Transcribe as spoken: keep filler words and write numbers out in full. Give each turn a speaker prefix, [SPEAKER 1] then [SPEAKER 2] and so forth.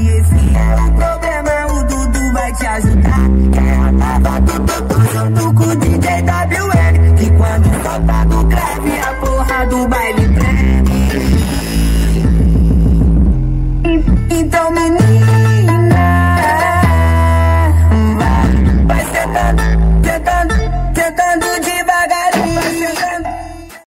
[SPEAKER 1] esse é o problema, o Dudu vai te ajudar.